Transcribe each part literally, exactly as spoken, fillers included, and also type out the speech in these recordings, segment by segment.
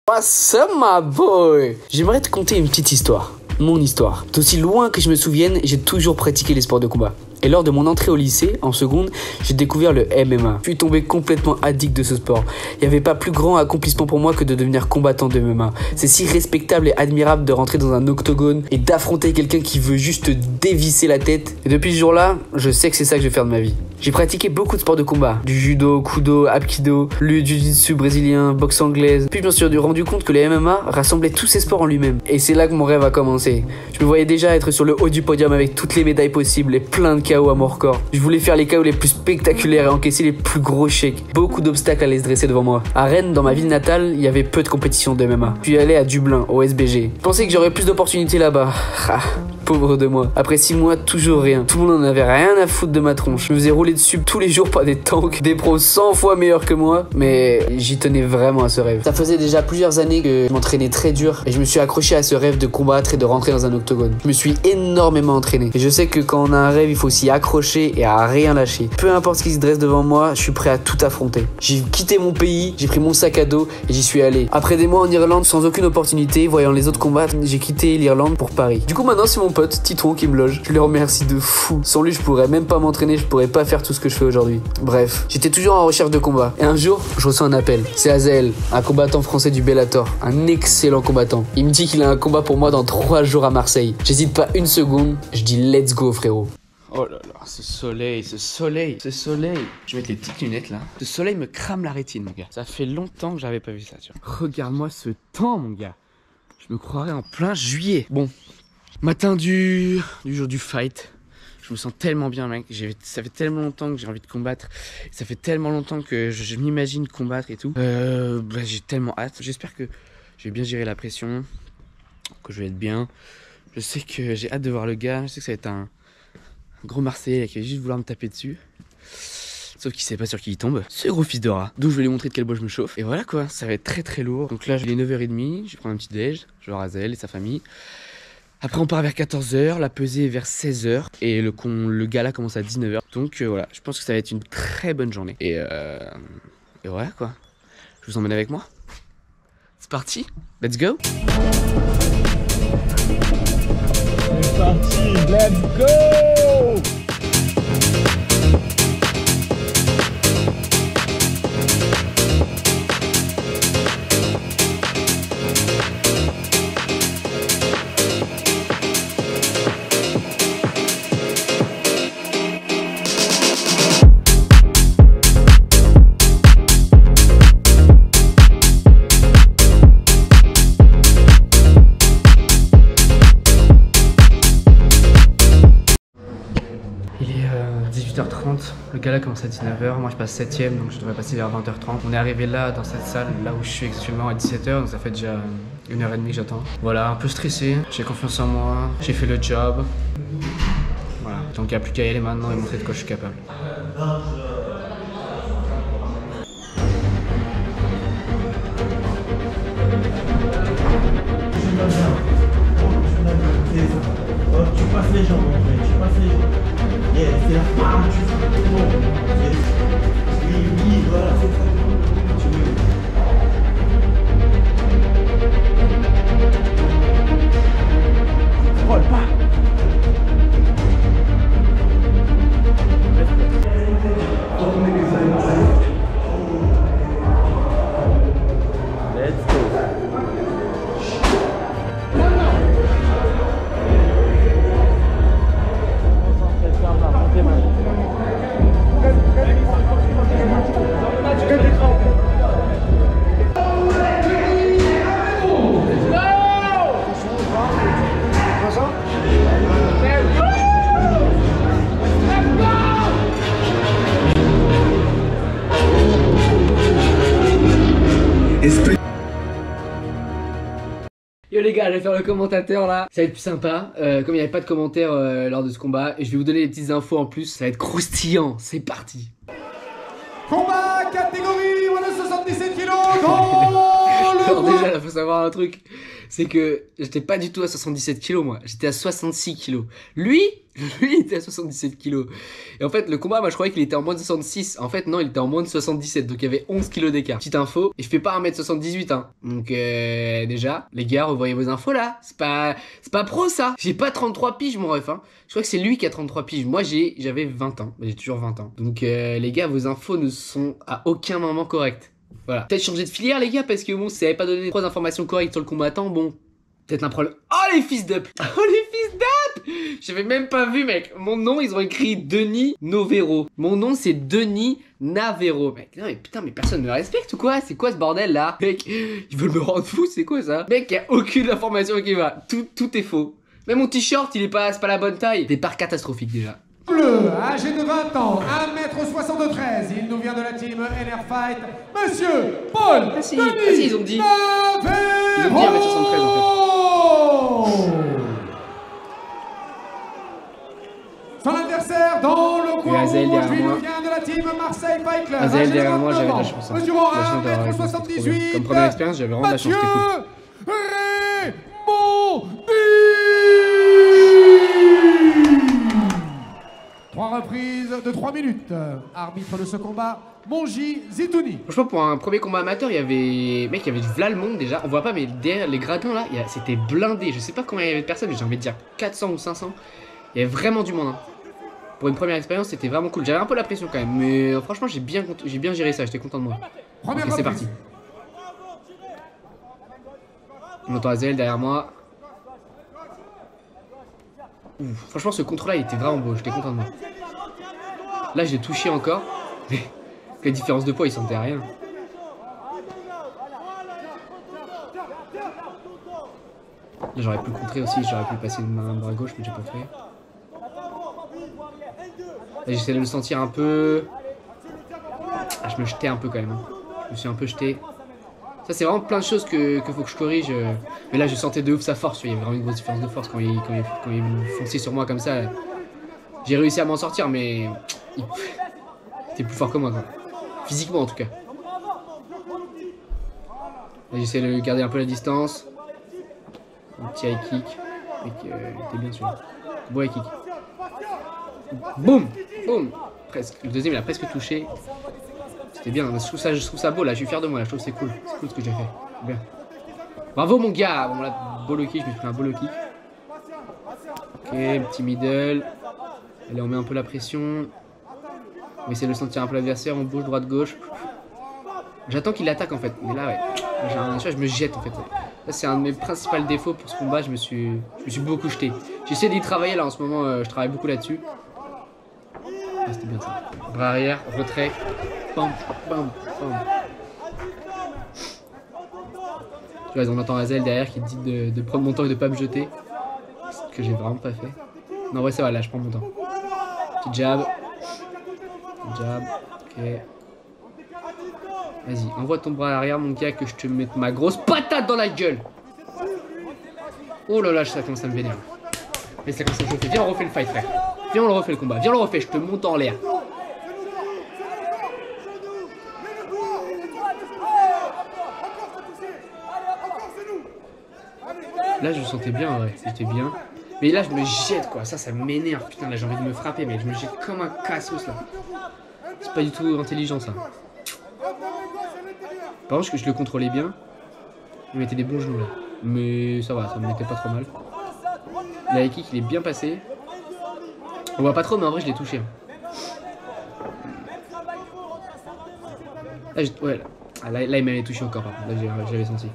What's up, my boy? J'aimerais te conter une petite histoire. Mon histoire. D'aussi loin que je me souvienne, j'ai toujours pratiqué les sports de combat. Et lors de mon entrée au lycée, en seconde, j'ai découvert le M M A. Je suis tombé complètement addict de ce sport. Il n'y avait pas plus grand accomplissement pour moi que de devenir combattant de M M A. C'est si respectable et admirable de rentrer dans un octogone et d'affronter quelqu'un qui veut juste te dévisser la tête. Et depuis ce jour-là, je sais que c'est ça que je vais faire de ma vie. J'ai pratiqué beaucoup de sports de combat. Du judo, kudo, apkido, le jiu-jitsu brésilien, boxe anglaise. Puis je me suis rendu compte que le M M A rassemblait tous ces sports en lui-même. Et c'est là que mon rêve a commencé. Je me voyais déjà être sur le haut du podium avec toutes les médailles possibles et plein de K O à mort corps. Je voulais faire les K O les plus spectaculaires et encaisser les plus gros chèques. Beaucoup d'obstacles allaient se dresser devant moi. À Rennes, dans ma ville natale, il y avait peu de compétitions de M M A. Puis allé à Dublin, au S B G. Je pensais que j'aurais plus d'opportunités là-bas. Ah, pauvre de moi. Après six mois, toujours rien. Tout le monde en avait rien à foutre de ma tronche. Je me faisais rouler dessus tous les jours par des tanks, des pros cent fois meilleurs que moi. Mais j'y tenais vraiment à ce rêve. Ça faisait déjà plusieurs années que je m'entraînais très dur et je me suis accroché à ce rêve de combattre et de rentrer dans un octogone. Je me suis énormément entraîné. Et je sais que quand on a un rêve, il faut s'y accrocher et à rien lâcher. Peu importe ce qui se dresse devant moi, je suis prêt à tout affronter. J'ai quitté mon pays, j'ai pris mon sac à dos et j'y suis allé. Après des mois en Irlande sans aucune opportunité, voyant les autres combattre, j'ai quitté l'Irlande pour Paris. Du coup maintenant c'est mon pote Titron qui me loge. Je le remercie de fou. Sans lui je pourrais même pas m'entraîner, je pourrais pas faire tout ce que je fais aujourd'hui. Bref, j'étais toujours en recherche de combat. Et un jour, je reçois un appel. C'est Azael, un combattant français du Bellator. Un excellent combattant. Il me dit qu'il a un combat pour moi dans trois jours à Marseille. J'hésite pas une seconde, je dis let's go frérot. Oh là là, ce soleil, ce soleil, ce soleil. Je vais mettre les petites lunettes là. Ce soleil me crame la rétine mon gars. Ça fait longtemps que j'avais pas vu ça, tu vois. Regarde-moi ce temps mon gars. Je me croirais en plein juillet. Bon, matin du, du jour du fight. Je me sens tellement bien mec, ça fait tellement longtemps que j'ai envie de combattre, ça fait tellement longtemps que je, je m'imagine combattre et tout. Euh, bah, j'ai tellement hâte, j'espère que je vais bien gérer la pression, que je vais être bien. Je sais que j'ai hâte de voir le gars, je sais que ça va être un, un gros Marseillais qui va juste vouloir me taper dessus. Sauf qu'il sait pas sur qui il tombe. Ce gros fils de rat. Donc je vais lui montrer de quel bois je me chauffe. Et voilà quoi, ça va être très très lourd. Donc là il est neuf heures trente, je vais prendre un petit déj, je vais voir Azael et sa famille. Après on part vers quatorze heures, la pesée est vers seize heures et le, le gala commence à dix-neuf heures. Donc euh, voilà, je pense que ça va être une très bonne journée. Et, euh, et voilà quoi, je vous emmène avec moi. C'est parti, let's go. C'est parti, let's go. dix-huit heures trente, le gala commence à dix-neuf heures, moi je passe septième donc je devrais passer vers vingt heures trente. On est arrivé là dans cette salle, là où je suis actuellement à dix-sept heures, donc ça fait déjà une heure et demie que j'attends. Voilà, un peu stressé, j'ai confiance en moi, j'ai fait le job. Voilà, donc il n'y a plus qu'à y aller maintenant et montrer de quoi je suis capable. Tu passes les jambes en fait, tu passes les jambes. Yeah, c'est la fin, tu fais tout le monde. Yes. Oui, oui, voilà, c'est ça. Tu veux. Roule pas. Let's go. Yo les gars, je vais faire le commentateur là, ça va être plus sympa, euh, comme il n'y avait pas de commentaires euh, lors de ce combat, et je vais vous donner des petites infos en plus, ça va être croustillant, c'est parti. Combat catégorie moins de soixante-dix-sept kilos. Alors déjà, il faut savoir un truc, c'est que j'étais pas du tout à soixante-dix-sept kilos moi, j'étais à soixante-six kilos. Lui, Lui, il était à soixante-dix-sept kilos. Et en fait, le combat, moi, je croyais qu'il était en moins de soixante-six. En fait, non, il était en moins de soixante-dix-sept. Donc, il y avait onze kilos d'écart. Petite info. Et je fais pas un mètre soixante-dix-huit, hein. Donc, euh, déjà, les gars, revoyez vos infos, là. C'est pas, c'est pas pro, ça. J'ai pas trente-trois piges, mon ref, hein. Je crois que c'est lui qui a trente-trois piges. Moi, j'ai, j'avais vingt ans. J'ai toujours vingt ans. Donc, euh, les gars, vos infos ne sont à aucun moment correctes. Voilà. Peut-être changer de filière, les gars, parce que bon, si ça avait pas donné trois informations correctes sur le combattant, bon, peut-être un problème. Oh, les fils d'up! Oh, les fils d'up! J'avais même pas vu, mec. Mon nom, ils ont écrit Denis Novero. Mon nom, c'est Denis Navero, mec. Non, mais putain, mais personne me respecte ou quoi? C'est quoi ce bordel là? Mec, ils veulent me rendre fou, c'est quoi ça? Mec, y a aucune information qui va. Tout, tout est faux. Même mon t-shirt, il est pas, c'est pas la bonne taille. Départ catastrophique déjà. Bleu, âgé de vingt ans, un mètre soixante-treize, il nous vient de la team N R Fight, Monsieur Paul Ah si, Denis ah si, ils ont dit. Navero. Ils ont dit un mètre soixante-treize en fait. Son adversaire dans le coin rouge, Azael derrière lui moi. nous vient de la team Marseille Fight Club. Azael âgé de derrière moi, j'avais de la vingt-neuf ans, chance. Hein. mesurant La chance un d'avoir mètre réussi, c'était trop bien. soixante-dix-huit, Comme première expérience, j'avais vraiment de la chance, c'était cool. Trois reprises de trois minutes. Arbitre de ce combat, Monji Zitouni. Franchement, pour un premier combat amateur, il y avait. Mec, il y avait du v'là le monde déjà. On voit pas, mais derrière les gradins là, il y a... c'était blindé. Je sais pas combien il y avait de personnes, mais j'ai envie de dire quatre cents ou cinq cents. Il y avait vraiment du monde. Hein. Pour une première expérience, c'était vraiment cool. J'avais un peu la pression quand même, mais euh, franchement, j'ai bien, j'ai bien géré ça. J'étais content de moi. Première Ok, c'est parti. On entend Azael derrière moi. Ouf, franchement, ce contrôle-là, il était vraiment beau. J'étais content de moi. Là, je l'ai touché encore. Mais la différence de poids, il sentait rien. Là, j'aurais pu le contrer aussi. J'aurais pu passer de main bras gauche, mais j'ai pas fait. Là, j'essaie de le sentir un peu. Ah, je me jetais un peu quand même. Hein. Je me suis un peu jeté. Ça, c'est vraiment plein de choses que, que faut que je corrige. Mais là, je sentais de ouf sa force. Il y avait vraiment une grosse différence de force quand il, quand il, quand il fonçait sur moi comme ça. J'ai réussi à m'en sortir, mais il était plus fort que moi, quoi. Physiquement, en tout cas. Là, j'essaie de garder un peu la distance. Un petit high kick. Mec, euh, il était bien celui-là. Beau high kick. Boum, boum. Presque. Le deuxième, il a presque touché. C'était bien, je trouve, ça, je trouve ça beau là, je suis fier de moi là, je trouve que c'est cool. C'est cool ce que j'ai fait. Bien. Bravo mon gars. Bon là, beau low kick, je me suis pris un beau low kick. Ok, petit middle. Allez, on met un peu la pression. On va essayer de sentir un peu l'adversaire, on bouge droite-gauche. J'attends qu'il attaque en fait, mais là ouais. Un, je me jette en fait. Là c'est un de mes principaux défauts pour ce combat, je me suis, je me suis beaucoup jeté. J'essaie d'y travailler là en ce moment, euh, je travaille beaucoup là-dessus. Ah, c'était bien ça. Bras arrière, retrait. Bam, bam, bam. Tu vois, on entend Azael derrière qui dit de, de prendre mon temps et de pas me jeter. Ce que j'ai vraiment pas fait. Non, ouais, ça va, là, je prends mon temps. Petit jab. Petit jab. Ok. Vas-y, envoie ton bras arrière, mon gars, que je te mette ma grosse patate dans la gueule. Oh là là, ça commence à me vénérer. Mais ça commence à me chauffer. Viens, on refait le fight, frère. Viens, on le refait le combat. Viens, on le refait. Je te monte en l'air. Là, je me sentais bien, ouais. J'étais bien. Mais là, je me jette, quoi. Ça, ça m'énerve. Putain, là, j'ai envie de me frapper, mais je me jette comme un cassos, là. C'est pas du tout intelligent, ça. Par contre, je le contrôlais bien. Il mettait des bons genoux, là. Mais ça va, ça me mettait pas trop mal. Le high kick, il est bien passé. On voit pas trop, mais en vrai, je l'ai touché. Là, je... ouais, là, là, là il m'avait touché encore, par contre. Là, j'avais senti.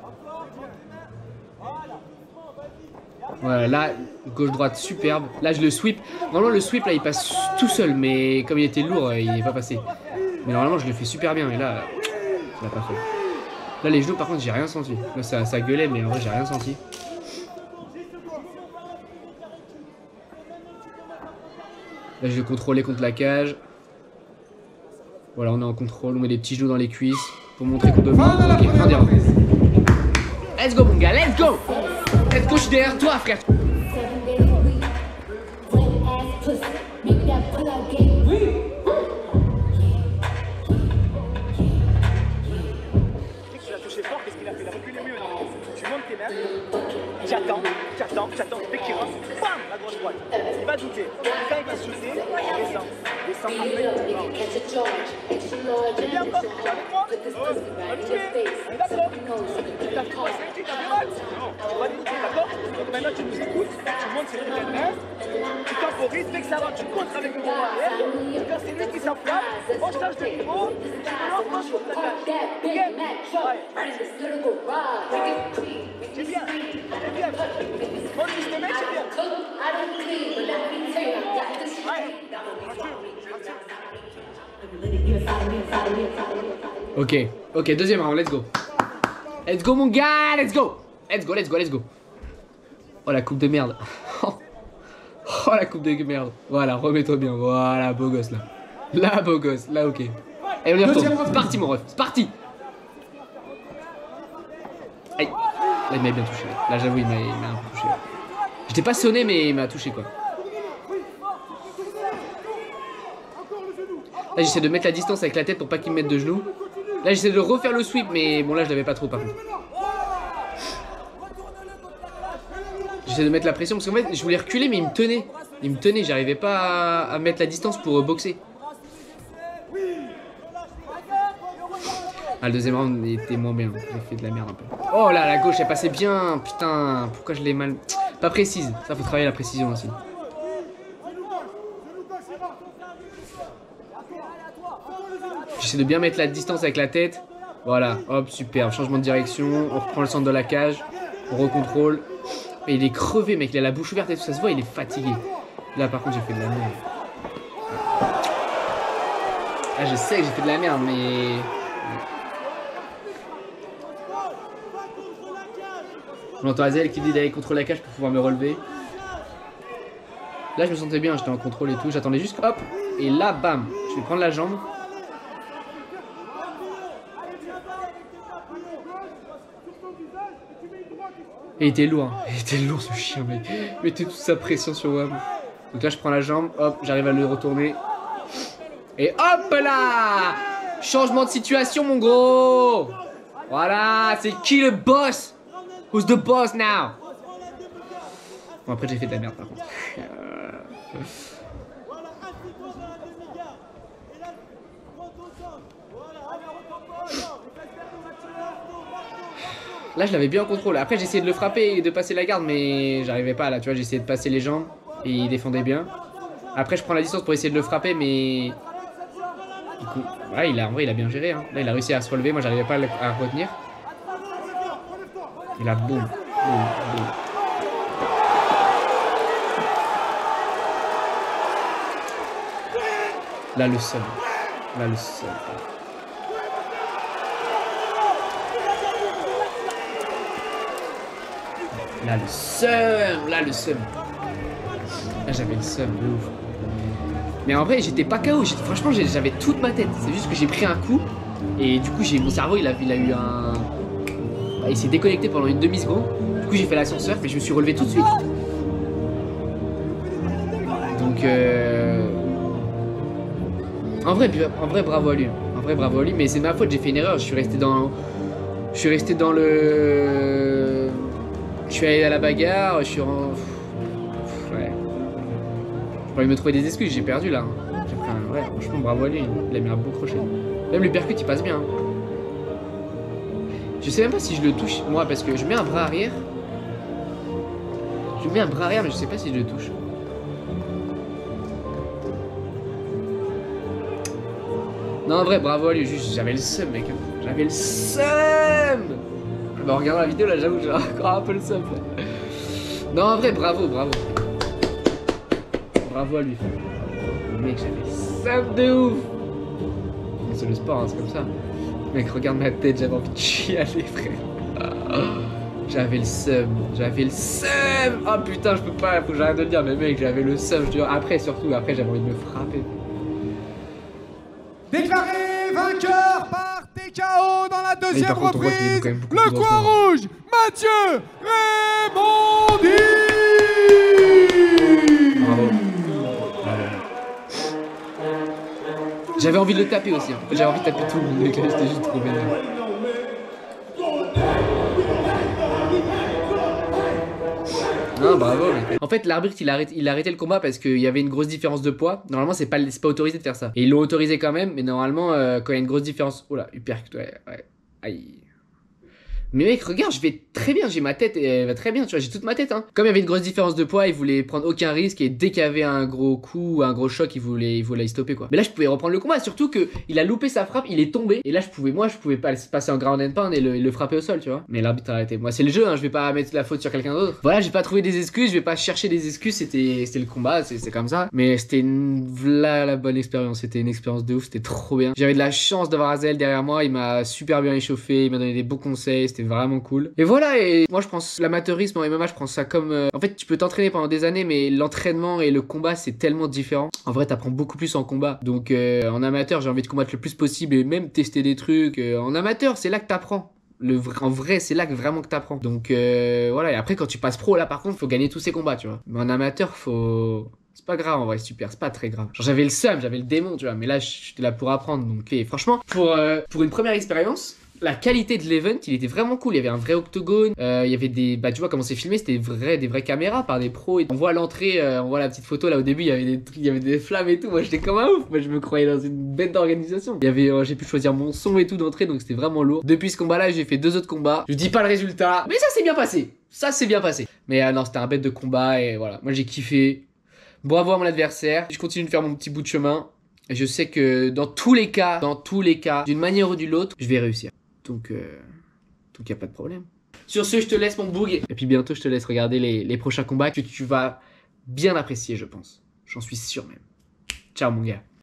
Voilà, là, gauche-droite, superbe. Là, je le sweep. Normalement, le sweep, là, il passe tout seul. Mais comme il était lourd, il n'est pas passé. Mais normalement, je le fais super bien. Et là, ça l'a pas fait. Là, les genoux, par contre, j'ai rien senti. Là, ça, ça gueulait, mais en vrai, j'ai rien senti. Là, je vais contrôler contre la cage. Voilà, on est en contrôle. On met des petits genoux dans les cuisses pour montrer qu'on devant. Ok, fin des rounds. Let's go, mon gars, let's go! Let's go, je suis derrière toi, frère! fort, qu'est-ce qu'il a fait? Il a reculé mieux. Tu montes tes mains, tu attends, tu attends, tu attends, dès qu'il rentre, bam, la gauche droite. Il va douter. Quand il va se jeter, descend. Descend après. C'est bien encore, tu es avec moi? Oh, on est d'accord. Tu t'as fait passer, tu t'as fait mal. Non, tu vas l'écouter, d'accord? Donc maintenant tu nous écoutes, tu montes sur les mains, tu temporises, dès que ça va, tu contres avec le bras arrière. Quand c'est lui qui s'enflamme, on change de niveau, tu me lances, moi je trouve ta main. Ok? C'est bien, c'est bien. Mon système, c'est bien. Ok, ok, deuxième round, let's go. Let's go mon gars, let's go. Let's go, let's go, let's go. Oh la coupe de merde. Oh la coupe de merde. Voilà, remets-toi bien. Voilà, beau gosse là. Là, beau gosse, là, ok. Et on y retourne. C'est parti mon ref, c'est parti. Aïe. Là il m'a bien touché. Là j'avoue il m'a un peu touché. J'étais pas sonné mais il m'a touché quoi. Là j'essaie de mettre la distance avec la tête pour pas qu'il me mette de genoux. Là j'essaie de refaire le sweep mais bon là je l'avais pas trop par contre. J'essaie de mettre la pression parce qu'en fait je voulais reculer mais il me tenait. Il me tenait, j'arrivais pas à, à mettre la distance pour boxer. Ah le deuxième round était moins bien, j'ai fait de la merde un peu. Oh là la gauche elle passait bien, putain, pourquoi je l'ai mal... Pas précise, ça faut travailler la précision aussi. J'essaie de bien mettre la distance avec la tête. Voilà, hop, super, changement de direction, on reprend le centre de la cage, on recontrôle. Et il est crevé mec, il a la bouche ouverte et tout, ça se voit, il est fatigué. Là par contre j'ai fait de la merde. Ah je sais que j'ai fait de la merde mais... J'entends Azel qui dit d'aller contre la cage pour pouvoir me relever. Là je me sentais bien, j'étais en contrôle et tout, j'attendais juste hop. Et là bam, je vais prendre la jambe. Et il était lourd, hein. Il était lourd ce chien mec. Il mettait toute sa pression sur Wam. Donc là je prends la jambe, hop, j'arrive à le retourner. Et hop là! Changement de situation mon gros! Voilà, c'est qui le boss? Who's the boss now? Bon après j'ai fait de la merde par contre. Là je l'avais bien en contrôle. Après j'ai essayé de le frapper et de passer la garde mais j'arrivais pas là. Tu vois j'ai essayé de passer les jambes et il défendait bien. Après je prends la distance pour essayer de le frapper mais... Du coup, ouais, il a, en vrai il a bien géré hein. Là il a réussi à se relever, moi j'arrivais pas à le à retenir. Et là, boum, boum, boum. Là, le seum. Là, le seum. Là, le seum. Là, le seum. Là, j'avais le seum, de ouf. Mais en vrai, j'étais pas K O. Franchement, j'avais toute ma tête. C'est juste que j'ai pris un coup. Et du coup, mon cerveau, il a, il a eu un... Il s'est déconnecté pendant une demi-seconde. Du coup j'ai fait l'ascenseur mais je me suis relevé tout de suite. Donc euh... En vrai, en vrai bravo à lui. En vrai bravo à lui. Mais c'est de ma faute, j'ai fait une erreur. Je suis resté dans... Je suis resté dans le... Je suis allé à la bagarre. Je suis en... Ouais. Je pourrais me trouver des excuses, j'ai perdu là. J'ai pris un... Ouais, franchement bravo à lui. Il a mis un beau crochet. Même le percut il passe bien. Je sais même pas si je le touche moi parce que je mets un bras arrière. Je mets un bras arrière mais je sais pas si je le touche. Non en vrai bravo à lui, juste j'avais le seum mec. J'avais le seum. Bah en regardant la vidéo là j'avoue j'ai encore un peu le seum là. Non en vrai bravo bravo. Bravo à lui. Mec j'avais le seum de ouf. C'est le sport hein, c'est comme ça. Mec, regarde ma tête, j'avais envie de chialer, frère. J'avais le seum, j'avais le seum. Oh putain, je peux pas, faut que j'arrête de le dire, mais mec, j'avais le seum. Je te dis, après, surtout, après, j'avais envie de me frapper. Déclaré vainqueur par T K O dans la deuxième contre, reprise, le coin rouge, Mathieu Remondi. Bravo. J'avais envie de le taper aussi, hein. J'avais envie de taper tout le monde, mec, là, j'étais juste trop vénère. Non, bravo. Mais... En fait, l'arbitre, il a arrêté, il a arrêté le combat parce qu'il y avait une grosse différence de poids. Normalement, c'est pas, c'est pas autorisé de faire ça. Et ils l'ont autorisé quand même, mais normalement, euh, quand il y a une grosse différence... Oh là, hypercute, ouais, ouais. Aïe. Mais mec, regarde, je vais très bien, j'ai ma tête, elle va très bien, tu vois, j'ai toute ma tête, hein. Comme il y avait une grosse différence de poids, il voulait prendre aucun risque, et dès qu'il y avait un gros coup, un gros choc, il voulait, il voulait y stopper, quoi. Mais là, je pouvais reprendre le combat, surtout que il a loupé sa frappe, il est tombé, et là, je pouvais, moi, je pouvais pas passer en ground and pound et le, le frapper au sol, tu vois. Mais l'arbitre a arrêté. Moi, c'est le jeu, hein, je vais pas mettre la faute sur quelqu'un d'autre. Voilà, j'ai pas trouvé des excuses, je vais pas chercher des excuses, c'était, c'était le combat, c'est comme ça. Mais c'était une, voilà la bonne expérience, c'était une expérience de ouf, c'était trop bien. J'avais de la chance d'avoir Azael derrière moi, il m'a super bien échauffé, il m'a donné des bons conseils, c'était vraiment cool. Et voilà, et moi je pense l'amateurisme en M M A, je prends ça comme... Euh... En fait, tu peux t'entraîner pendant des années, mais l'entraînement et le combat, c'est tellement différent. En vrai, t'apprends beaucoup plus en combat. Donc euh, en amateur, j'ai envie de combattre le plus possible et même tester des trucs. Euh, en amateur, c'est là que t'apprends. Le vrai, en vrai, c'est là que vraiment que t'apprends. Donc euh, voilà, et après quand tu passes pro, là par contre, faut gagner tous ces combats, tu vois. Mais en amateur, faut... C'est pas grave en vrai, super, c'est pas très grave. Genre j'avais le seum, j'avais le démon, tu vois, mais là j'étais là pour apprendre. Donc et franchement, pour, euh, pour une première expérience, la qualité de l'event, il était vraiment cool. Il y avait un vrai octogone, euh, il y avait des... Bah tu vois comment c'est filmé, c'était vrai, des vraies caméras par des pros. Et on voit l'entrée, euh, on voit la petite photo là au début, il y avait des trucs, il y avait des flammes et tout. Moi j'étais comme un ouf, moi je me croyais dans une bête d'organisation. Il y avait, euh, j'ai pu choisir mon son et tout d'entrée, donc c'était vraiment lourd. Depuis ce combat là, j'ai fait deux autres combats. Je dis pas le résultat, mais ça s'est bien passé. Ça s'est bien passé. Mais euh, non, c'était un bête de combat et voilà. Moi j'ai kiffé. Bravo à mon adversaire. Je continue de faire mon petit bout de chemin. Et je sais que dans tous les cas, dans tous les cas, d'une manière ou d'une autre, je vais réussir. Donc, euh, donc y a pas de problème. Sur ce, je te laisse mon boug. Et puis bientôt, je te laisse regarder les, les prochains combats que tu vas bien apprécier, je pense. J'en suis sûr même. Ciao mon gars.